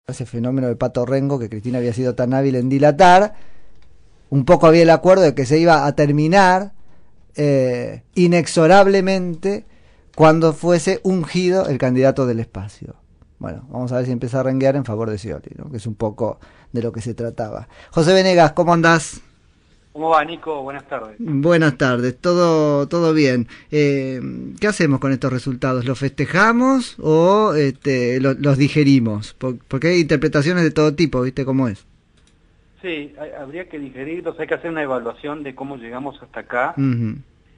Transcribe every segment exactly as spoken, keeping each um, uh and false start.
ese fenómeno de Pato Rengo que Cristina había sido tan hábil en dilatar, un poco había el acuerdo de que se iba a terminar eh, inexorablemente cuando fuese ungido el candidato del espacio. Bueno, vamos a ver si empieza a renguear en favor de Scioli, ¿no? Que es un poco de lo que se trataba. José Venegas, ¿cómo andás? ¿Cómo va, Nico? Buenas tardes. Buenas tardes, todo todo bien. Eh, ¿Qué hacemos con estos resultados? ¿Los festejamos o este, lo, los digerimos? Porque hay interpretaciones de todo tipo, ¿viste cómo es? Sí, hay, habría que digerirlos, hay que hacer una evaluación de cómo llegamos hasta acá uh-huh.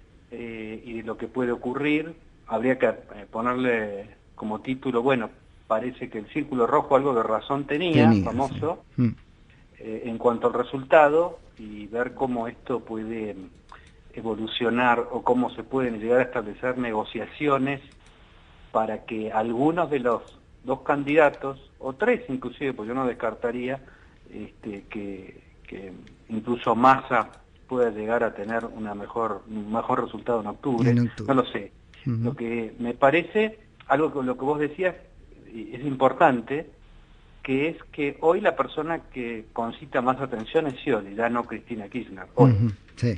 eh, y de lo que puede ocurrir. Habría que eh, ponerle como título, bueno, parece que el círculo rojo algo de razón tenía, tenía famoso, sí. uh-huh. eh, en cuanto al resultado, y ver cómo esto puede evolucionar o cómo se pueden llegar a establecer negociaciones para que algunos de los dos candidatos, o tres inclusive, pues yo no descartaría este, que, que incluso Massa pueda llegar a tener una mejor, un mejor resultado en octubre, en octubre. No lo sé. Uh-huh. Lo que me parece, algo con lo que vos decías, es importante, que es que hoy la persona que concita más atención es Scioli, ya no Cristina Kirchner. Hoy. Uh-huh, sí.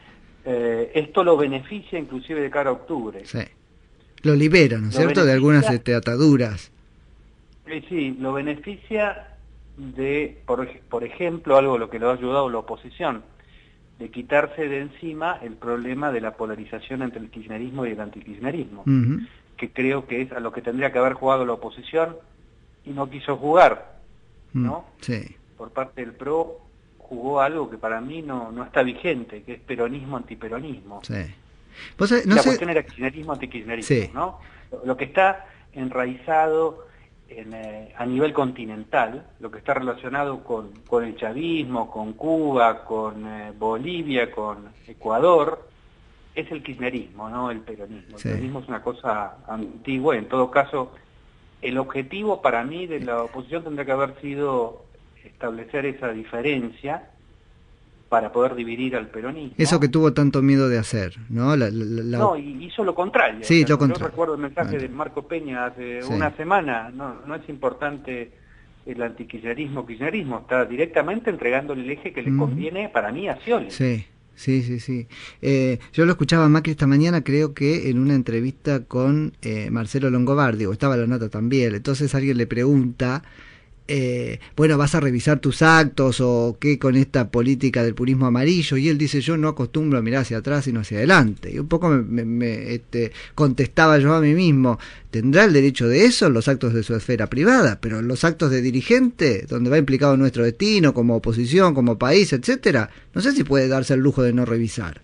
eh, esto lo beneficia inclusive de cara a octubre. Sí. Lo libera, ¿no es cierto?, de algunas este, ataduras. Eh, sí, lo beneficia de, por, por ejemplo, algo a lo que le ha ayudado la oposición, de quitarse de encima el problema de la polarización entre el kirchnerismo y el antikirchnerismo, uh-huh. que creo que es a lo que tendría que haber jugado la oposición y no quiso jugar, ¿no? Sí. Por parte del P R O jugó algo que para mí no, no está vigente, que es peronismo-antiperonismo. Sí. ¿Vos sabés, no la sé... cuestión era kirchnerismo-antikirchnerismo, sí. ¿no? Lo que está enraizado en, eh, a nivel continental, lo que está relacionado con, con el chavismo, con Cuba, con eh, Bolivia, con Ecuador, es el kirchnerismo, no el peronismo. El sí. peronismo es una cosa antigua, en todo caso... El objetivo para mí de la oposición tendría que haber sido establecer esa diferencia para poder dividir al peronismo. Eso que tuvo tanto miedo de hacer, ¿no? La, la, la... No, y hizo lo contrario. Sí, o sea, lo contrario. Yo recuerdo el mensaje bueno. de Marco Peña hace sí. una semana, no, no es importante el antikirchnerismo, kirchnerismo, está directamente entregándole el eje que le conviene mm. para mí a Scioli. Sí. Sí, sí, sí. Eh, yo lo escuchaba a Macri esta mañana, creo que en una entrevista con eh, Marcelo Longobardi, o estaba la nota también, entonces alguien le pregunta, eh, bueno, ¿vas a revisar tus actos o qué con esta política del purismo amarillo? Y él dice, yo no acostumbro a mirar hacia atrás sino hacia adelante. Y un poco me, me, me este, contestaba yo a mí mismo, tendrá el derecho de eso en los actos de su esfera privada, pero en los actos de dirigente, donde va implicado nuestro destino, como oposición, como país, etcétera, no sé si puede darse el lujo de no revisar.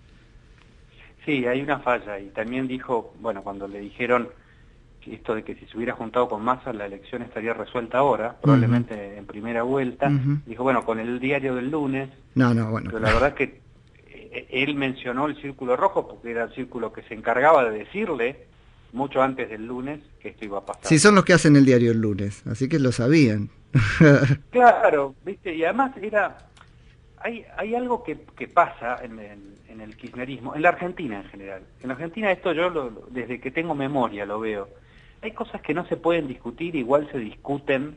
Sí, hay una falla, y también dijo, bueno, cuando le dijeron que esto de que si se hubiera juntado con Massa la elección estaría resuelta ahora, probablemente uh-huh. en primera vuelta, uh-huh. dijo, bueno, con el diario del lunes, no, no, bueno, pero la verdad es que él mencionó el círculo rojo porque era el círculo que se encargaba de decirle mucho antes del lunes que esto iba a pasar. Sí, son los que hacen el diario el lunes, así que lo sabían. Claro, viste, y además era, hay, hay algo que, que pasa en, en, en el kirchnerismo, en la Argentina en general. En la Argentina esto yo lo, lo, desde que tengo memoria lo veo. Hay cosas que no se pueden discutir, igual se discuten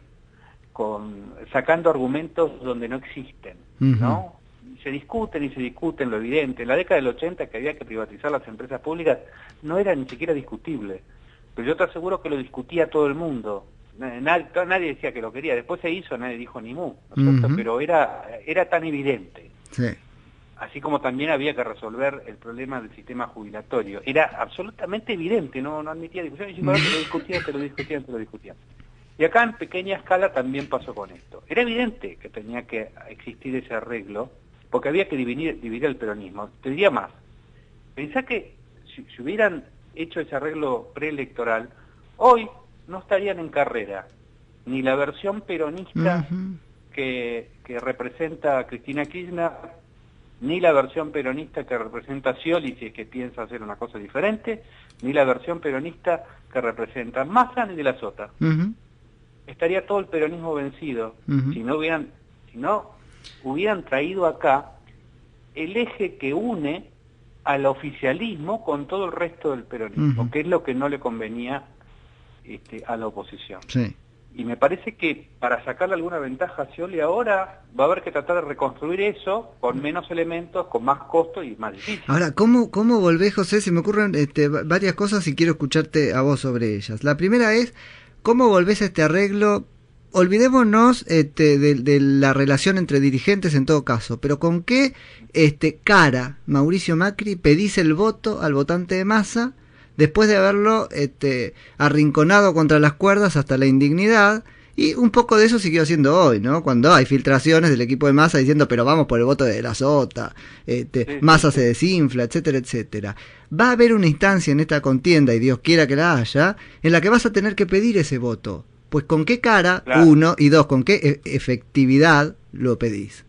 con sacando argumentos donde no existen, uh-huh. ¿no? Se discuten y se discuten, lo evidente. En la década del ochenta, que había que privatizar las empresas públicas, no era ni siquiera discutible. Pero yo te aseguro que lo discutía todo el mundo. Nadie, nadie decía que lo quería. Después se hizo, nadie dijo ni mu, ¿no es cierto? Uh-huh. Pero era, era tan evidente. Sí. Así como también había que resolver el problema del sistema jubilatorio. Era absolutamente evidente, no, no admitía discusión. Y te lo discutían, te lo discutían, te lo discutían. Y acá en pequeña escala también pasó con esto. Era evidente que tenía que existir ese arreglo, porque había que dividir, dividir el peronismo. Te diría más, pensá que si, si hubieran hecho ese arreglo preelectoral, hoy no estarían en carrera ni la versión peronista uh-huh. que, que representa a Cristina Kirchner, ni la versión peronista que representa a Scioli, si es que piensa hacer una cosa diferente, ni la versión peronista que representa a Massa ni de la Sota. Uh-huh. Estaría todo el peronismo vencido uh-huh. si no hubieran, si no hubieran traído acá el eje que une al oficialismo con todo el resto del peronismo, uh-huh. que es lo que no le convenía este, a la oposición. Sí. Y me parece que para sacarle alguna ventaja a Scioli ahora va a haber que tratar de reconstruir eso con menos elementos, con más costo y más difícil. Ahora, ¿cómo, cómo volvés, José? Se me ocurren este, varias cosas y quiero escucharte a vos sobre ellas. La primera es, ¿cómo volvés a este arreglo? Olvidémonos este, de, de la relación entre dirigentes en todo caso, pero ¿con qué este, cara Mauricio Macri pedís el voto al votante de Massa después de haberlo este, arrinconado contra las cuerdas hasta la indignidad? Y un poco de eso siguió haciendo hoy, ¿no? Cuando hay filtraciones del equipo de Massa diciendo, pero vamos por el voto de la Sota, este, sí, Massa sí, se desinfla, etcétera, etcétera. Va a haber una instancia en esta contienda, y Dios quiera que la haya, en la que vas a tener que pedir ese voto. Pues con qué cara, claro. Uno, y dos, con qué e- efectividad lo pedís.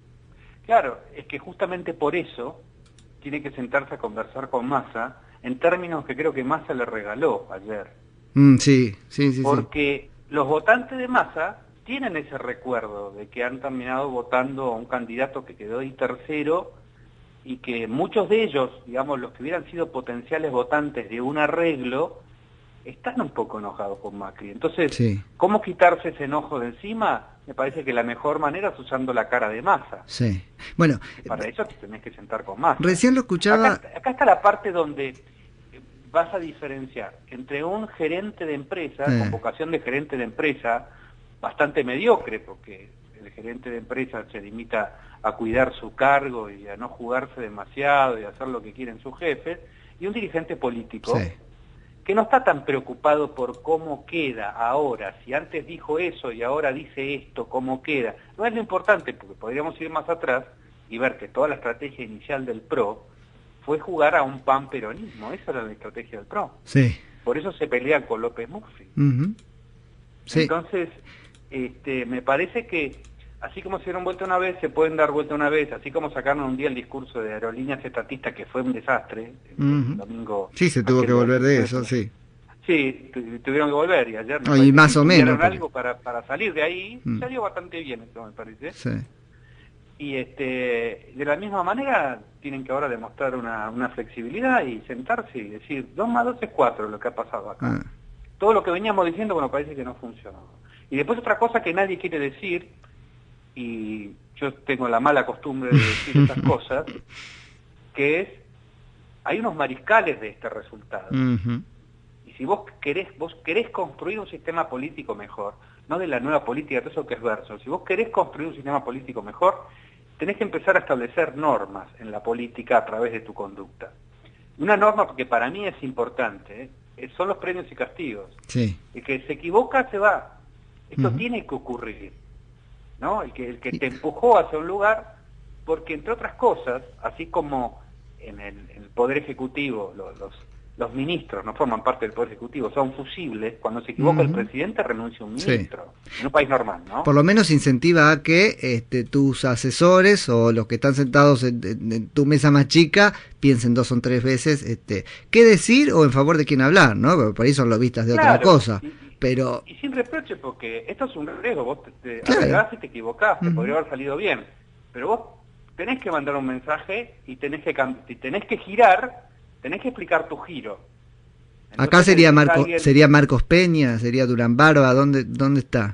Claro, es que justamente por eso tiene que sentarse a conversar con Massa, en términos que creo que Massa le regaló ayer. Mm, sí, sí, sí. Porque sí. Los votantes de Massa tienen ese recuerdo de que han terminado votando a un candidato que quedó ahí tercero y que muchos de ellos, digamos, los que hubieran sido potenciales votantes de un arreglo, están un poco enojados con Macri. Entonces, sí. ¿Cómo quitarse ese enojo de encima? Me parece que la mejor manera es usando la cara de Massa. Sí. Bueno, para eso te tenés que sentar con Massa. Recién lo escuchaba. Acá, acá está la parte donde vas a diferenciar entre un gerente de empresa, eh. con vocación de gerente de empresa, bastante mediocre, porque el gerente de empresa se limita a cuidar su cargo y a no jugarse demasiado y a hacer lo que quieren sus jefes, y un dirigente político. Sí. Que no está tan preocupado por cómo queda ahora, si antes dijo eso y ahora dice esto, cómo queda. No es lo importante, porque podríamos ir más atrás y ver que toda la estrategia inicial del P R O fue jugar a un panperonismo. Esa era la estrategia del P R O. Sí. Por eso se pelean con López Murphy. Uh-huh. Sí. Entonces, este, me parece que así como se dieron vuelta una vez, se pueden dar vuelta una vez, así como sacaron un día el discurso de Aerolíneas Estatistas, que fue un desastre, el, uh-huh. el domingo... Sí, se tuvo que volver de eso, sí. Sí, tu, tuvieron que volver, y ayer... No, y más o menos. Pero... algo para, para salir de ahí, uh-huh. Salió bastante bien esto, me parece. Sí. Y este, de la misma manera, tienen que ahora demostrar una, una flexibilidad y sentarse y decir, dos más dos es cuatro, lo que ha pasado acá. Uh-huh. Todo lo que veníamos diciendo, bueno, parece que no funcionó. Y después otra cosa que nadie quiere decir... y yo tengo la mala costumbre de decir esas cosas, que es, hay unos mariscales de este resultado. Uh-huh. Y si vos querés, vos querés construir un sistema político mejor, no de la nueva política, todo eso que es verso, si vos querés construir un sistema político mejor, tenés que empezar a establecer normas en la política a través de tu conducta. Una norma que para mí es importante, ¿eh? Son los premios y castigos. Sí. El que se equivoca se va. Esto uh-huh. tiene que ocurrir. ¿No? El que, el que te empujó hacia un lugar, porque entre otras cosas, así como en el, en el Poder Ejecutivo, los, los, los ministros no forman parte del Poder Ejecutivo, son fusibles, cuando se equivoca uh-huh. el presidente renuncia un ministro, sí. En un país normal, ¿no? Por lo menos incentiva a que este, tus asesores o los que están sentados en, en, en tu mesa más chica piensen dos o tres veces este, qué decir o en favor de quién hablar, ¿no? Porque por ahí son lobistas de claro, otra cosa. Y, Pero... y sin reproche, porque esto es un riesgo, vos te, te claro. arriesgás y te equivocás, te uh-huh. podría haber salido bien, pero vos tenés que mandar un mensaje y tenés que y tenés que girar, tenés que explicar tu giro. Entonces, acá sería Marco, alguien... sería Marcos Peña, sería Durán Barba, ¿dónde, dónde está?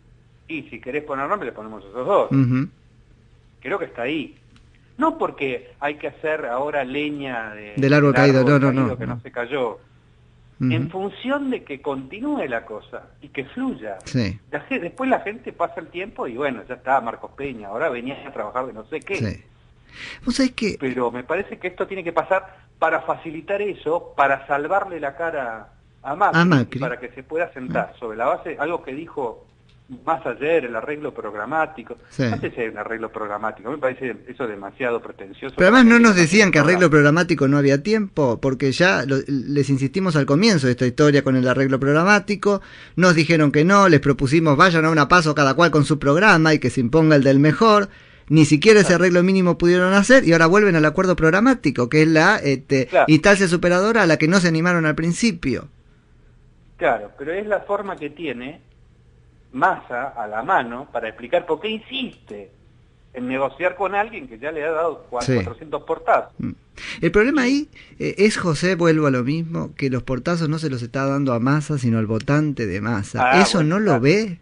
Y si querés poner nombre, le ponemos esos dos. Uh-huh. Creo que está ahí. No porque hay que hacer ahora leña de, del árbol caído, no, no, caído no. que no, no se cayó. Uh-huh. En función de que continúe la cosa y que fluya. Sí. Después la gente pasa el tiempo y bueno, ya está Marcos Peña, ahora venía a trabajar de no sé qué. Sí. ¿Vos sabés que... Pero me parece que esto tiene que pasar para facilitar eso, para salvarle la cara a Macri, a Macri. Y para que se pueda sentar uh-huh. sobre la base, algo que dijo más ayer, el arreglo programático. Sí. No sé si hay un arreglo programático, me parece eso demasiado pretencioso. Pero además no nos decían que arreglo programático no había tiempo, porque ya lo, les insistimos al comienzo de esta historia con el arreglo programático, nos dijeron que no, les propusimos vayan a una paso cada cual con su programa y que se imponga el del mejor, ni siquiera ese arreglo mínimo pudieron hacer y ahora vuelven al acuerdo programático, que es la este, claro. instancia superadora a la que no se animaron al principio. Claro, pero es la forma que tiene Massa a la mano para explicar por qué insiste en negociar con alguien que ya le ha dado cuatrocientos sí. portazos. El problema ahí eh, es, José, vuelvo a lo mismo, que los portazos no se los está dando a Massa, sino al votante de Massa. Ah, ¿Eso bueno, no lo claro. ve?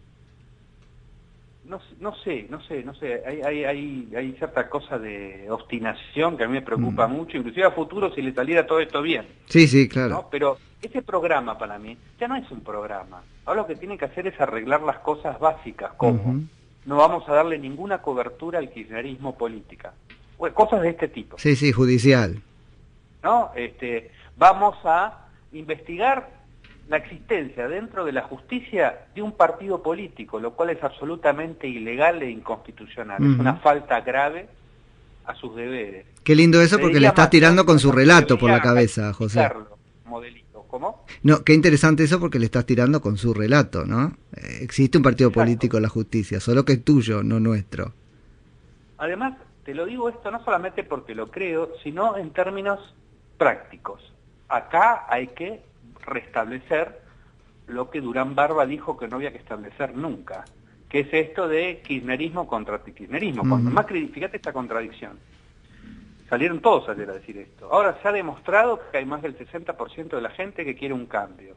No, no sé, no sé, no sé. Hay, hay, hay, hay cierta cosa de obstinación que a mí me preocupa Mm. mucho, inclusive a futuro si le saliera todo esto bien. Sí, sí, claro. ¿No? Pero ese programa para mí ya no es un programa. Ahora lo que tiene que hacer es arreglar las cosas básicas, como Ujú. no vamos a darle ninguna cobertura al kirchnerismo política. Bueno, cosas de este tipo. Sí, sí, judicial. ¿No? Este, vamos a investigar la existencia dentro de la justicia de un partido político, lo cual es absolutamente ilegal e inconstitucional. Uh-huh. Es una falta grave a sus deberes. Qué lindo eso, porque le estás tirando con su relato por la cabeza, José. Modelito. ¿Cómo? No, qué interesante eso, porque le estás tirando con su relato, ¿no? Eh, existe un partido Exacto. político en la justicia, solo que es tuyo, no nuestro. Además, te lo digo esto no solamente porque lo creo, sino en términos prácticos. Acá hay que restablecer lo que Durán Barba dijo que no había que establecer nunca, que es esto de kirchnerismo contra kirchnerismo. Uh-huh. Cuando Macri, fíjate esta contradicción, salieron todos ayer a decir esto. Ahora se ha demostrado que hay más del sesenta por ciento de la gente que quiere un cambio,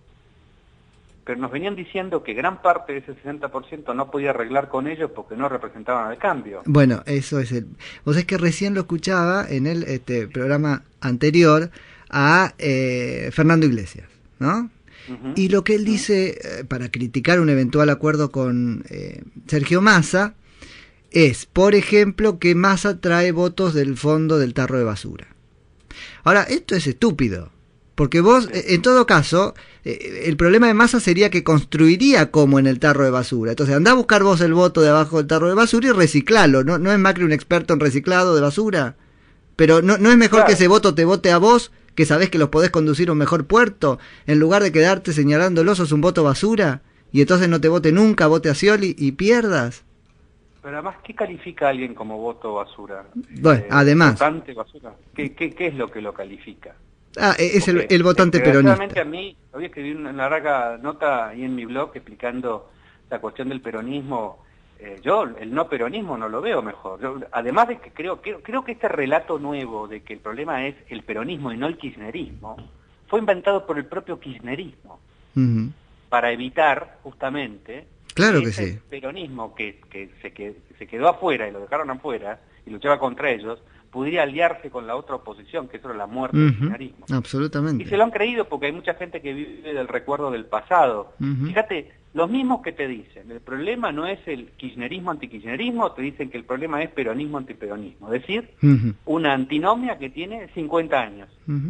pero nos venían diciendo que gran parte de ese sesenta por ciento no podía arreglar con ellos porque no representaban el cambio. Bueno, eso es el... Vos es que recién lo escuchaba en el este, programa anterior a eh, Fernando Iglesias, ¿no? Uh-huh. Y lo que él dice eh, para criticar un eventual acuerdo con eh, Sergio Massa es, por ejemplo, que Massa trae votos del fondo del tarro de basura. Ahora, esto es estúpido, porque vos, eh, en todo caso, eh, el problema de Massa sería que construiría como en el tarro de basura. Entonces, andá a buscar vos el voto de abajo del tarro de basura y reciclalo. ¿No, no es Macri un experto en reciclado de basura? Pero ¿no, no es mejor claro. que ese voto te vote a vos, que sabés que los podés conducir a un mejor puerto, en lugar de quedarte señalándolo, sos un voto basura, y entonces no te vote nunca, vote a Scioli y pierdas? Pero además, ¿qué califica a alguien como voto basura? Bueno, eh, además. ¿Votante basura? ¿Qué, qué, ¿Qué es lo que lo califica? Ah, es Porque, el, el votante peronista. A mí, hoy escribí una larga nota ahí en mi blog explicando la cuestión del peronismo. Eh, yo el no peronismo no lo veo mejor. Yo, además de que creo, creo, creo que este relato nuevo de que el problema es el peronismo y no el kirchnerismo, fue inventado por el propio kirchnerismo, uh-huh. para evitar justamente claro que que ese sí. peronismo que, que, se, que se quedó afuera y lo dejaron afuera y luchaba contra ellos, pudiera aliarse con la otra oposición, que eso era la muerte uh-huh. del kirchnerismo. Absolutamente. Y se lo han creído porque hay mucha gente que vive del recuerdo del pasado. Uh-huh. Fíjate, los mismos que te dicen, el problema no es el kirchnerismo antikirchnerismo, te dicen que el problema es peronismo antiperonismo. Es decir, uh-huh. una antinomia que tiene cincuenta años. Uh-huh.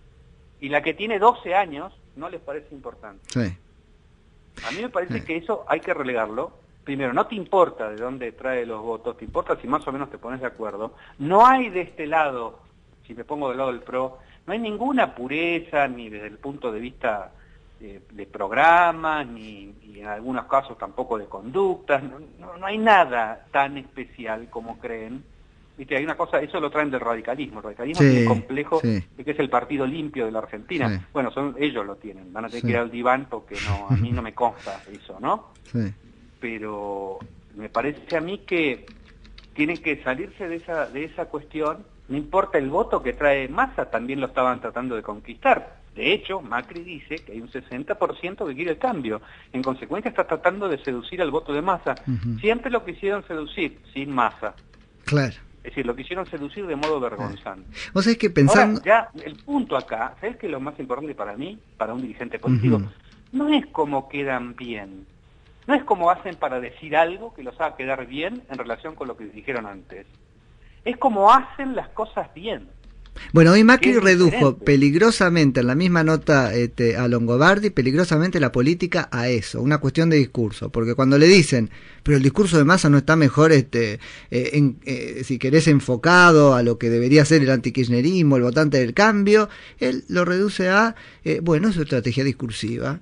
Y la que tiene doce años no les parece importante. Sí. A mí me parece sí. que eso hay que relegarlo. Primero, no te importa de dónde trae los votos, te importa si más o menos te pones de acuerdo. No hay de este lado, si me pongo del lado del PRO, no hay ninguna pureza, ni desde el punto de vista de, de programas, ni, ni en algunos casos tampoco de conductas, no, no, no hay nada tan especial como creen. Viste, hay una cosa, eso lo traen del radicalismo, el radicalismo sí, es un complejo, sí. de que es el partido limpio de la Argentina. Sí. Bueno, son ellos lo tienen, van a tener sí. que ir al diván porque no, a mí no me consta eso, ¿no? Sí. Pero me parece a mí que tienen que salirse de esa de esa cuestión, no importa el voto que trae Massa, también lo estaban tratando de conquistar. De hecho, Macri dice que hay un sesenta por ciento que quiere el cambio. En consecuencia está tratando de seducir al voto de Massa. Uh-huh. Siempre lo quisieron seducir, sin Massa. Claro. Es decir, lo quisieron seducir de modo vergonzante. ¿Vos sabés que pensando... Ahora, ya, el punto acá, ¿sabés qué es lo más importante para mí, para un dirigente político? Uh-huh. No es cómo quedan bien. No es como hacen para decir algo que los haga quedar bien en relación con lo que dijeron antes. Es como hacen las cosas bien. Bueno, hoy Macri redujo diferente. peligrosamente, en la misma nota este, a Longobardi, peligrosamente la política a eso, una cuestión de discurso. Porque cuando le dicen, pero el discurso de Massa no está mejor, este, eh, en, eh, si querés, enfocado a lo que debería ser el antikirchnerismo, el votante del cambio, él lo reduce a, eh, bueno, su estrategia discursiva.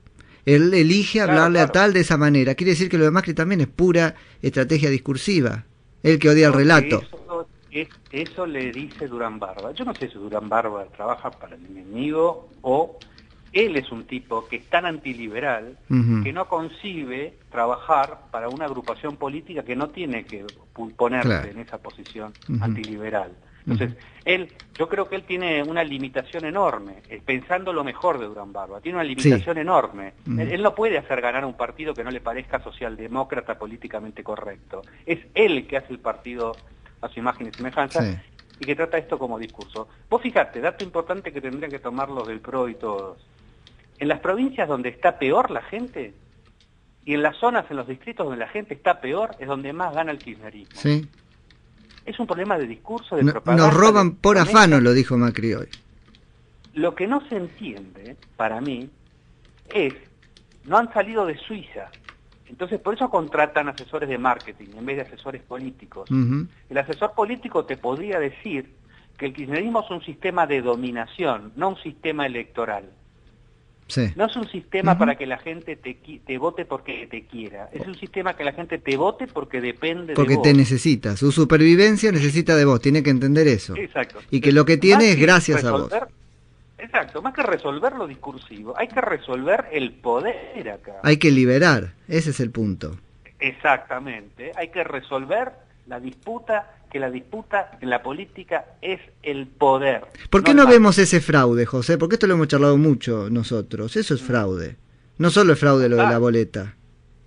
Él elige hablarle claro, claro. a tal de esa manera. Quiere decir que lo de Macri también es pura estrategia discursiva. El que odia el relato. Eso, es, eso le dice Durán Barba. Yo no sé si Durán Barba trabaja para el enemigo o él es un tipo que es tan antiliberal uh-huh. que no concibe trabajar para una agrupación política que no tiene que ponerse claro. en esa posición uh-huh. antiliberal. Entonces, Uh-huh. él, yo creo que él tiene una limitación enorme, eh, pensando lo mejor de Durán Barba, tiene una limitación Sí. enorme. Uh-huh. Él, él no puede hacer ganar un partido que no le parezca socialdemócrata políticamente correcto. Es él el que hace el partido a su imagen y semejanza, Sí. y que trata esto como discurso. Vos fijate, dato importante que tendrían que tomar los del P R O y todos. En las provincias donde está peor la gente, y en las zonas, en los distritos donde la gente está peor, es donde más gana el kirchnerismo. Sí. Es un problema de discurso, de No, propaganda. nos roban de por promesa. afano, lo dijo Macri hoy. Lo que no se entiende, para mí, es, no han salido de Suiza. Entonces, por eso contratan asesores de marketing en vez de asesores políticos. Uh-huh. El asesor político te podría decir que el kirchnerismo es un sistema de dominación, no un sistema electoral. Sí. No es un sistema Uh-huh. para que la gente te, te vote porque te quiera. Es un sistema que la gente te vote porque depende Porque de vos. te necesita. Su supervivencia necesita de vos. Tiene que entender eso. Exacto. Y que lo que tiene Más es que gracias a vos. resolver- Exacto. Más que resolver lo discursivo, hay que resolver el poder acá. Hay que liberar. Ese es el punto. Exactamente. Hay que resolver la disputa, que la disputa en la política es el poder. ¿Por qué el no marketing. vemos ese fraude, José? Porque esto lo hemos charlado mucho nosotros. Eso es fraude. No solo es fraude lo de la Ah. boleta.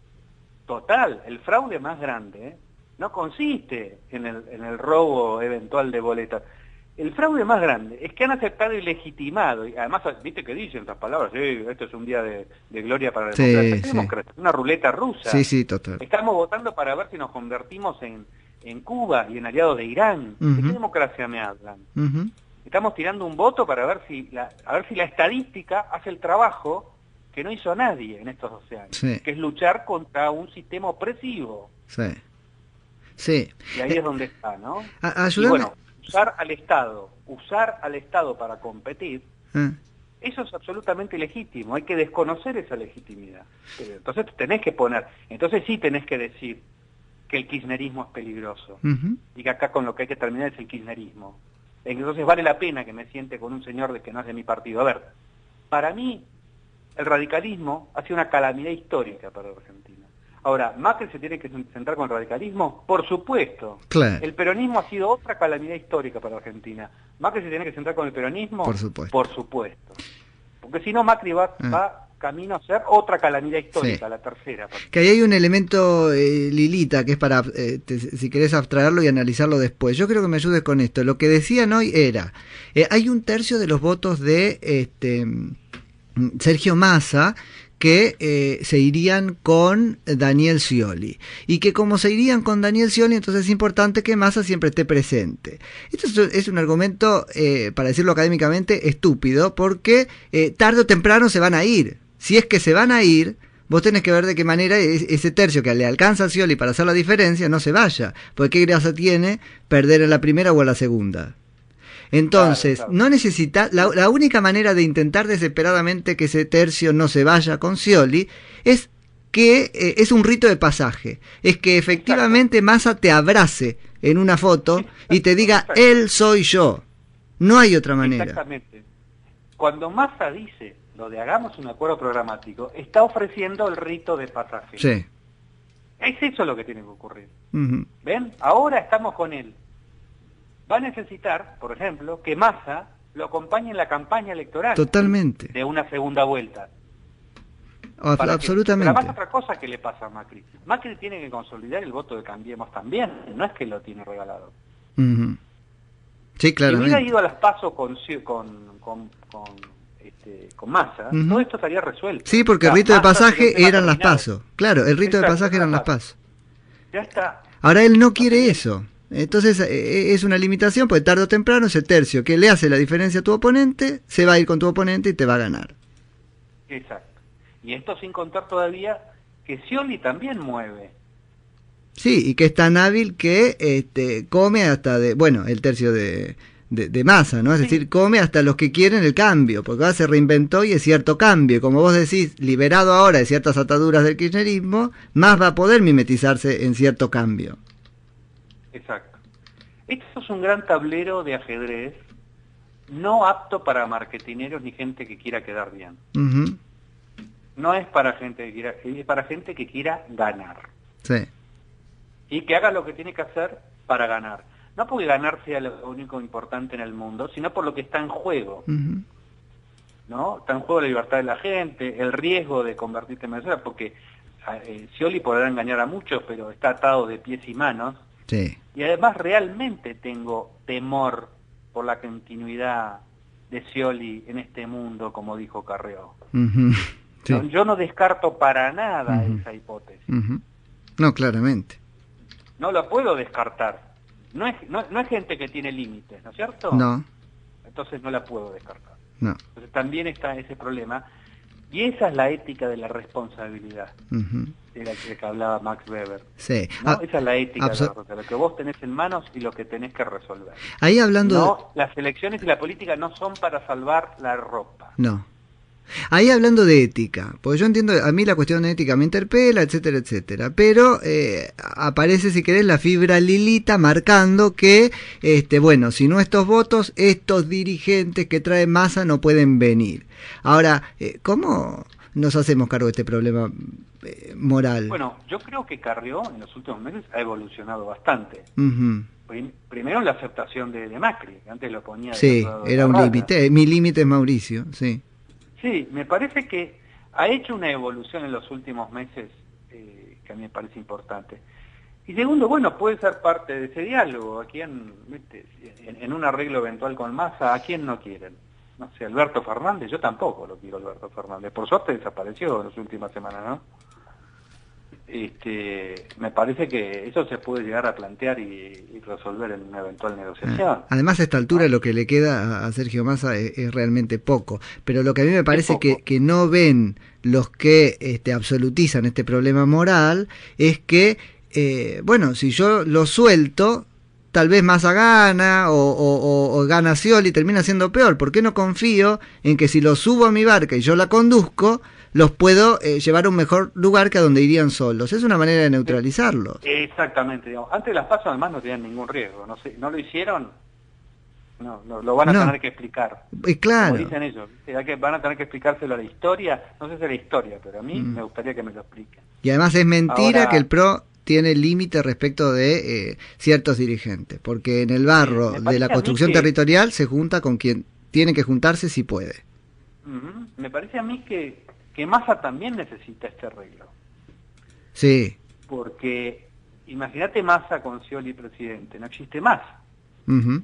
Total, el fraude más grande, ¿eh? No consiste en el, en el robo eventual de boletas. El fraude más grande es que han aceptado y legitimado, y además, viste que dicen estas palabras, sí, esto es un día de, de gloria para la Sí, democracia. ¿Qué sí. democracia? Es una ruleta rusa. Sí, sí, total. Estamos votando para ver si nos convertimos en, en Cuba y en aliados de Irán. ¿De Ujú. qué democracia me hablan? Uh-huh. Estamos tirando un voto para ver si la, a ver si la estadística hace el trabajo que no hizo nadie en estos doce años, Sí. que es luchar contra un sistema opresivo. Sí. Sí. Y ahí es donde está, ¿no? A- Y ayúdame. bueno, usar al Estado, usar al Estado para competir, Ah, eso es absolutamente legítimo, hay que desconocer esa legitimidad. Pero entonces tenés que poner, entonces sí tenés que decir que el kirchnerismo es peligroso, ujú. y que acá con lo que hay que terminar es el kirchnerismo. Entonces vale la pena que me siente con un señor de que no es de mi partido. A ver, para mí el radicalismo ha sido una calamidad histórica para la Argentina. Ahora, ¿Macri se tiene que centrar con el radicalismo? Por supuesto. Claro. El peronismo ha sido otra calamidad histórica para la Argentina. ¿Macri se tiene que centrar con el peronismo? Por supuesto. Por supuesto. Porque si no, Macri va, Ah. va camino a ser otra calamidad histórica, Sí. la tercera. Que ahí hay un elemento, eh, Lilita, que es para, eh, te- si querés abstraerlo y analizarlo después. Yo creo que me ayudes con esto. Lo que decían hoy era, eh, hay un tercio de los votos de este mm, Sergio Massa que eh, se irían con Daniel Scioli. Y que como se irían con Daniel Scioli, entonces es importante que Massa siempre esté presente. Esto es, es un argumento, eh, para decirlo académicamente, estúpido, porque eh, tarde o temprano se van a ir. Si es que se van a ir, vos tenés que ver de qué manera es- ese tercio que le alcanza a Scioli para hacer la diferencia no se vaya. Porque qué gracia tiene perder en la primera o en la segunda. Entonces, Claro, claro. no necesita, la, la única manera de intentar desesperadamente que ese tercio no se vaya con Scioli es que eh, es un rito de pasaje, es que efectivamente Massa te abrace en una foto y te diga, Exacto. él soy yo, no hay otra manera. Exactamente. Cuando Massa dice lo de hagamos un acuerdo programático, está ofreciendo el rito de pasaje. Sí. Es eso lo que tiene que ocurrir. Ujú. ¿Ven? Ahora estamos con él. Va a necesitar, por ejemplo, que Massa lo acompañe en la campaña electoral Totalmente. de una segunda vuelta. Ab- Para que- absolutamente. Pero además otra cosa que le pasa a Macri. Macri tiene que consolidar el voto de Cambiemos también, no es que lo tiene regalado. Ujú. Sí, Si hubiera claramente. ido a las PASO con, Ci- con, con, con, este, con Massa, Ujú. todo esto estaría resuelto. Sí, porque el Ya, rito de Massa tiene un pasaje tema eran las terminado. pasos. Claro, el rito de Exacto, pasaje eran las eran las pasos. Ya está. Ahora él no quiere bien. eso. Entonces eh, es una limitación, porque tarde o temprano ese tercio que le hace la diferencia a tu oponente, se va a ir con tu oponente y te va a ganar. Exacto. Y esto sin contar todavía que Scioli también mueve. Sí, y que es tan hábil que este, come hasta de, bueno, el tercio de, de, de Massa, ¿no? Es Sí. decir, come hasta los que quieren el cambio, porque ahora se reinventó y es cierto cambio. Como vos decís, liberado ahora de ciertas ataduras del kirchnerismo, más va a poder mimetizarse en cierto cambio. Exacto. Esto es un gran tablero de ajedrez no apto para marketineros ni gente que quiera quedar bien. Ujú. No es para gente que quiera, es para gente que quiera ganar. Sí. Y que haga lo que tiene que hacer para ganar. no porque ganar sea lo único importante en el mundo, sino por lo que está en juego. Uh-huh. ¿No? Está en juego la libertad de la gente, el riesgo de convertirte en Venezuela, porque eh, Scioli podrá engañar a muchos, pero está atado de pies y manos. Sí. Y además realmente tengo temor por la continuidad de Scioli en este mundo, como dijo Carrió. Uh-huh. Sí. No, yo no descarto para nada Uh-huh. esa hipótesis. Uh-huh. No, claramente. No la puedo descartar. No es, no, no es gente que tiene límites, ¿no es cierto? No. Entonces no la puedo descartar. No. Entonces también está ese problema. Y esa es la ética de la responsabilidad, Uh-huh. de la que hablaba Max Weber. Sí. ¿No? Ah, esa es la ética abso- de la derrota, lo que vos tenés en manos y lo que tenés que resolver. Ahí hablando No, las elecciones y la política no son para salvar la ropa. de... No. Ahí hablando de ética, porque yo entiendo, a mí la cuestión de ética me interpela, etcétera, etcétera, pero eh, aparece, si querés, la fibra lilita marcando que, este, bueno, si no estos votos, estos dirigentes que trae Massa no pueden venir. Ahora, eh, ¿cómo nos hacemos cargo de este problema eh, moral? Bueno, yo creo que Carrió en los últimos meses ha evolucionado bastante. Uh-huh. Prim- Primero en la aceptación de, de Macri, que antes lo ponía... Sí, del lado de era la un raya. límite, mi límite es Mauricio, sí. Sí, me parece que ha hecho una evolución en los últimos meses eh, que a mí me parece importante. Y segundo, bueno, puede ser parte de ese diálogo. ¿A quién, viste, en, en un arreglo eventual con Massa, a quién no quieren? No sé, Alberto Fernández, yo tampoco lo quiero, Alberto Fernández. Por suerte desapareció en las últimas semanas, ¿no? Este, me parece que eso se puede llegar a plantear y, y resolver en una eventual negociación. Además, a esta altura lo que le queda a Sergio Massa es, es realmente poco. Pero lo que a mí me parece que, que no ven los que este, absolutizan este problema moral es que, eh, bueno, si yo lo suelto, tal vez Massa gana o, o, o, o gana Scioli y termina siendo peor. ¿Por qué no confío en que si lo subo a mi barca y yo la conduzco, los puedo eh, llevar a un mejor lugar que a donde irían solos? Es una manera de neutralizarlos. Exactamente, digamos. Antes de las pasos además no tenían ningún riesgo, no sé, no lo hicieron, no, no lo van a No. tener que explicar. Eh, claro. Como dicen ellos, ¿viste? Que van a tener que explicárselo a la historia, no sé si a la historia, pero a mí Mm. me gustaría que me lo expliquen. Y además es mentira Ahora- que el P R O tiene límite respecto de eh, ciertos dirigentes, porque en el barro me de parece la a mí construcción que- territorial se junta con quien tiene que juntarse si puede. Ujú. Me parece a mí que, que Massa también necesita este arreglo, Sí. porque imagínate Massa con Scioli presidente, no existe más, Ujú.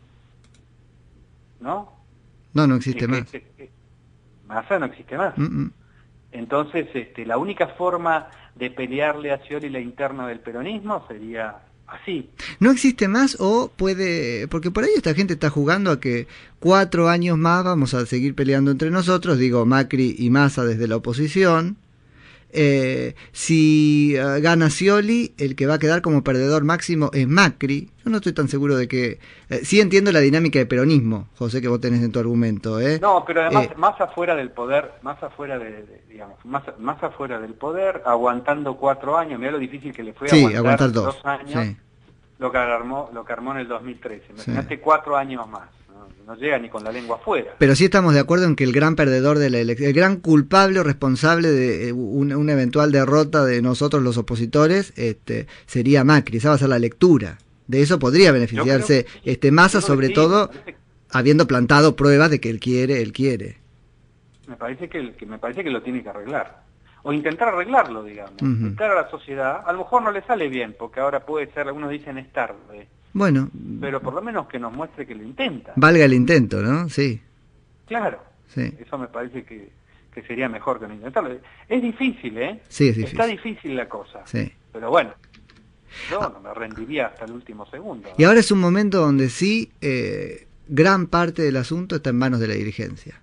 ¿no? No, no existe Es que- más. que- que Massa no existe más. Mm, mm. Entonces, este, la única forma de pelearle a Scioli la interna del peronismo sería así. ¿No existe más o puede...? Porque por ahí esta gente está jugando a que cuatro años más vamos a seguir peleando entre nosotros, digo Macri y Massa desde la oposición. Eh, si uh, gana Scioli, el que va a quedar como perdedor máximo es Macri. Yo no estoy tan seguro de que... Eh, sí entiendo la dinámica de peronismo, José, que vos tenés en tu argumento. ¿eh? No, pero además Eh, más afuera del poder, más afuera de, de- digamos, más, más afuera del poder, aguantando cuatro años, mirá lo difícil que le fue sí, aguantar, aguantar dos. años, Sí. lo que armó, lo que armó en el dos mil trece. Imagínate cuatro años más, no, no llega ni con la lengua afuera. Pero sí estamos de acuerdo en que el gran perdedor de la elección, el gran culpable o responsable de eh, una, una eventual derrota de nosotros los opositores, este, sería Macri. Esa va a ser la lectura. De eso podría beneficiarse Yo creo que sí. este Massa, Yo creo sobre que sí, todo me parece- habiendo plantado pruebas de que él quiere, él quiere. Me parece que, el- que me parece que lo tiene que arreglar. O intentar arreglarlo, digamos. Ujú. Intentar a la sociedad. A lo mejor no le sale bien, porque ahora puede ser, algunos dicen es tarde. Bueno, Pero por lo menos que nos muestre que lo intenta. valga el intento, ¿no? Sí, Claro. sí, Eso me parece que, que sería mejor que no intentarlo. Es difícil, ¿eh? sí, es difícil. Está difícil la cosa. Sí. Pero bueno, yo no me rendiría hasta el último segundo. ¿no? Y ahora es un momento donde sí, eh, gran parte del asunto está en manos de la dirigencia.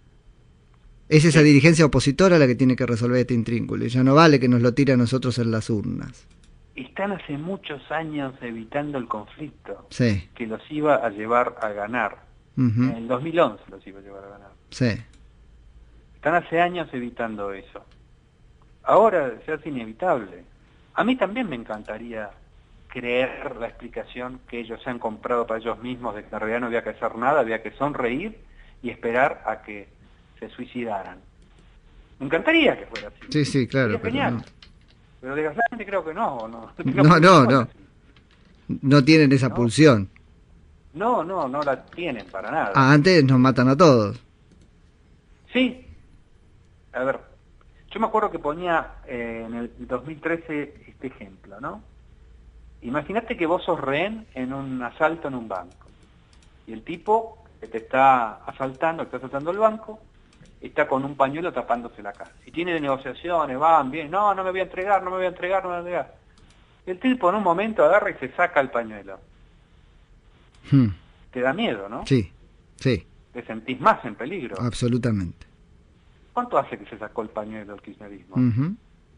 Es esa Sí. dirigencia opositora la que tiene que resolver este intrínculo. Y ya no vale que nos lo tire a nosotros en las urnas. Están hace muchos años evitando el conflicto Sí. que los iba a llevar a ganar. Ujú. En el dos mil once los iba a llevar a ganar. Sí. Están hace años evitando eso. Ahora se hace inevitable. A mí también me encantaría creer la explicación que ellos se han comprado para ellos mismos de que en realidad no había que hacer nada, había que sonreír y esperar a que se suicidaran. Me encantaría que fuera así. Sí, sí, claro. Sería Pero genial. no. Pero desgraciadamente creo que no. No, No, no, no. No tienen esa ¿No? pulsión. No, no, no la tienen para nada. Ah, antes nos matan a todos. Sí. A ver, yo me acuerdo que ponía eh, en el dos mil trece este ejemplo, ¿no? Imagínate que vos sos rehén en un asalto en un banco. Y el tipo que te está asaltando, que está asaltando el banco, está con un pañuelo tapándose la cara. Y tiene negociaciones, van bien, no, no me voy a entregar, no me voy a entregar, no me voy a entregar. Y el tipo en un momento agarra y se saca el pañuelo. Hmm. Te da miedo, ¿no? Sí, sí. Te sentís más en peligro. Absolutamente. ¿Cuánto hace que se sacó el pañuelo el kirchnerismo? Uh-huh.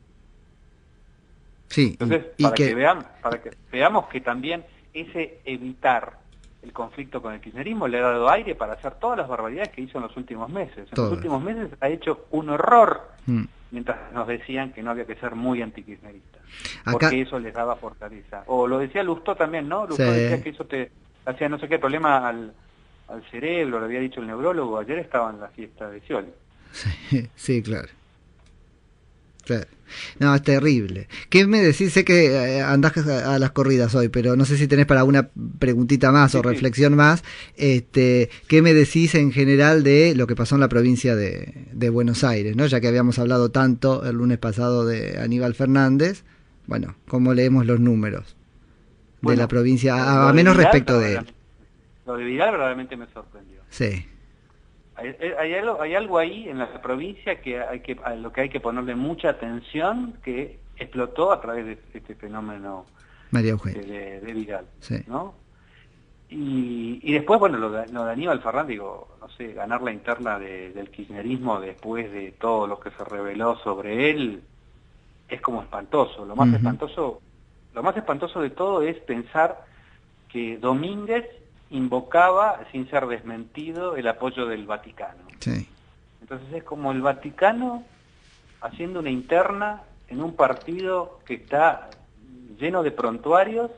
Sí. Entonces, y, y para, que... que vean, para que veamos que también ese evitar el conflicto con el kirchnerismo le ha dado aire para hacer todas las barbaridades que hizo en los últimos meses. En Todas. los últimos meses ha hecho un horror, mm. mientras nos decían que no había que ser muy antikirchnerista, Acá... porque eso les daba fortaleza. O lo decía Lustó también, ¿no? Lustó sí. decía que eso te hacía no sé qué problema al, al cerebro, lo había dicho el neurólogo, ayer estaba en la fiesta de Scioli. Sí, sí, claro. Claro. No, es terrible. ¿Qué me decís? Sé que eh, andás a, a las corridas hoy, pero no sé si tenés para una preguntita más sí, o reflexión sí. más. Este, ¿qué me decís en general de lo que pasó en la provincia de, de Buenos Aires, ¿no? Ya que habíamos hablado tanto el lunes pasado de Aníbal Fernández, bueno, ¿cómo leemos los números bueno, de la provincia, a, a menos Vidal, respecto de él? Lo de Vidal verdaderamente me sorprendió. Sí. Hay, hay, algo, hay algo ahí en la provincia que hay que a lo que hay que ponerle mucha atención, que explotó a través de este fenómeno María Eugenia. de, de, de Vidal, sí. ¿no? Y, y después, bueno, lo de, lo de Aníbal Fernández, digo, no sé, ganar la interna de, del kirchnerismo después de todo lo que se reveló sobre él, es como espantoso. Lo más uh-huh. espantoso, lo más espantoso de todo es pensar que Domínguez invocaba, sin ser desmentido, el apoyo del Vaticano. Sí. Entonces es como el Vaticano haciendo una interna en un partido que está lleno de prontuarios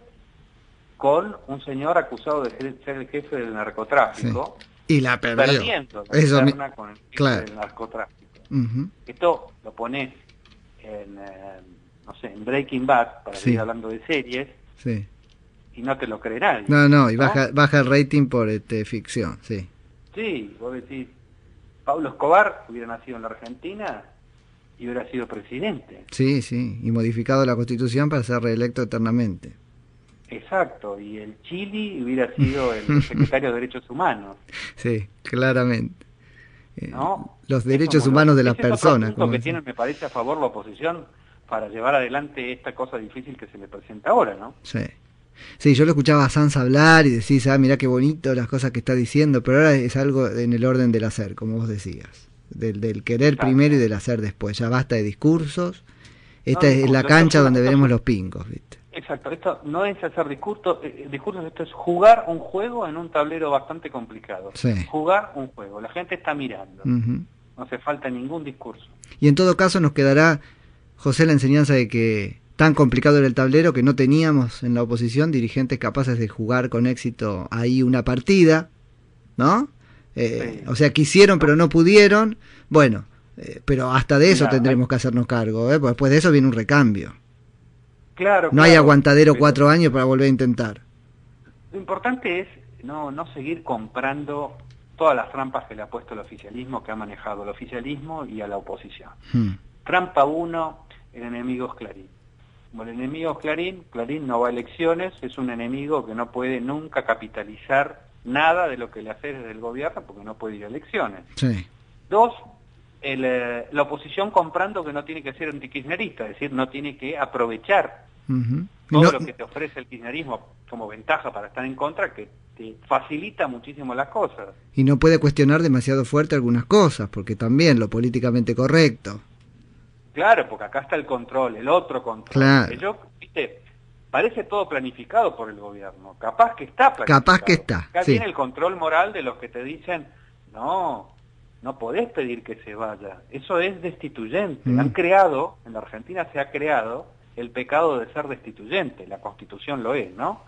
con un señor acusado de ser, ser el jefe del narcotráfico. Sí. Y la perdió. Perdiendo la Eso interna mi... con el jefe claro. del narcotráfico. Uh-huh. Esto lo pones en, eh, no sé, en Breaking Bad, para sí. seguir hablando de series, sí. y no te lo cree nadie. No, no, y ¿no? baja baja el rating por este, ficción, sí. Sí, vos decís, Pablo Escobar hubiera nacido en la Argentina y hubiera sido presidente. Sí, sí, y modificado la Constitución para ser reelecto eternamente. Exacto, y el Chili hubiera sido el secretario de Derechos Humanos. Sí, claramente. ¿No? Eh, los derechos humanos de las personas. Es otro punto que tiene, me parece, a favor la oposición para llevar adelante esta cosa difícil que se le presenta ahora, ¿no? Sí. Sí, yo lo escuchaba a Sanz hablar y decís, ah, mirá qué bonito las cosas que está diciendo, pero ahora es algo en el orden del hacer, como vos decías, del, del querer Exacto. primero y del hacer después. Ya basta de discursos, esta no, es la cancha donde esto, veremos los pingos, ¿viste? Exacto, esto no es hacer discursos, eh, discursos, esto es jugar un juego en un tablero bastante complicado. Sí. Jugar un juego, la gente está mirando, uh-huh. no hace falta ningún discurso. Y en todo caso nos quedará, José, la enseñanza de que tan complicado era el tablero que no teníamos en la oposición dirigentes capaces de jugar con éxito ahí una partida, ¿no? Eh, sí. O sea, quisieron pero no pudieron, bueno, eh, pero hasta de eso Mira, tendremos hay... que hacernos cargo, ¿eh? Porque después de eso viene un recambio. Claro, no claro, hay aguantadero pero... cuatro años para volver a intentar. Lo importante es no, no seguir comprando todas las trampas que le ha puesto el oficialismo, que ha manejado el oficialismo y a la oposición. Hmm. Trampa uno, el enemigo es Clarín. Como el enemigo es Clarín, Clarín no va a elecciones, es un enemigo que no puede nunca capitalizar nada de lo que le hace desde el gobierno porque no puede ir a elecciones. Sí. Dos, el, eh, la oposición comprando que no tiene que ser antikirchnerista, es decir, no tiene que aprovechar uh-huh. todo no, lo que te ofrece el kirchnerismo como ventaja para estar en contra, que te facilita muchísimo las cosas. Y no puede cuestionar demasiado fuerte algunas cosas, porque también lo políticamente correcto. Claro, porque acá está el control, el otro control. Claro. Yo, viste, parece todo planificado por el gobierno. Capaz que está planificado. Capaz que está. Acá sí. tiene el control moral de los que te dicen, no, no podés pedir que se vaya. Eso es destituyente. Mm. Han creado, en la Argentina se ha creado el pecado de ser destituyente. La Constitución lo es, ¿no?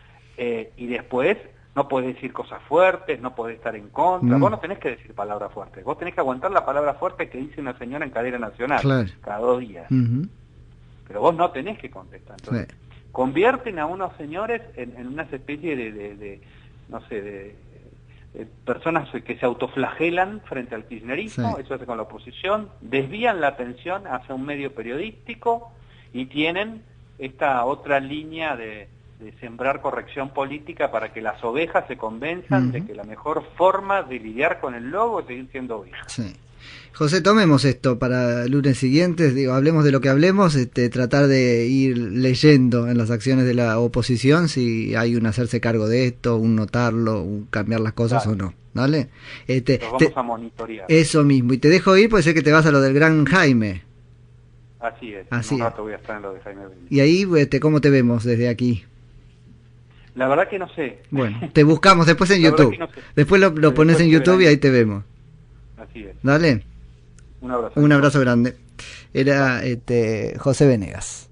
Eh, y después no podés decir cosas fuertes, no podés estar en contra. Mm. Vos no tenés que decir palabras fuertes. Vos tenés que aguantar la palabra fuerte que dice una señora en cadena nacional claro. cada dos días. Uh-huh. Pero vos no tenés que contestar. Entonces, sí. convierten a unos señores en, en una especie de, de, de, no sé, de, de personas que se autoflagelan frente al kirchnerismo, sí. eso hace con la oposición, desvían la atención hacia un medio periodístico y tienen esta otra línea de, de sembrar corrección política para que las ovejas se convenzan uh-huh. de que la mejor forma de lidiar con el lobo es seguir siendo ovejas. Sí. José, tomemos esto para lunes siguientes, digo, hablemos de lo que hablemos, este, tratar de ir leyendo en las acciones de la oposición si hay un hacerse cargo de esto, un notarlo, un cambiar las cosas Dale. o no, ¿vale? Este, Los vamos te, a monitorear. Eso mismo, y te dejo ir, puede ser que te vas a lo del gran Jaime. Así es, Así en un es. rato voy a estar en lo de Jaime Benítez. Y ahí, este, ¿cómo te vemos desde aquí? La verdad que no sé. Bueno, te buscamos después en YouTube. No sé. Después lo, lo pones en YouTube y ahí te vemos. Así es. Dale. Un abrazo. Un abrazo grande. Era este, José Venegas.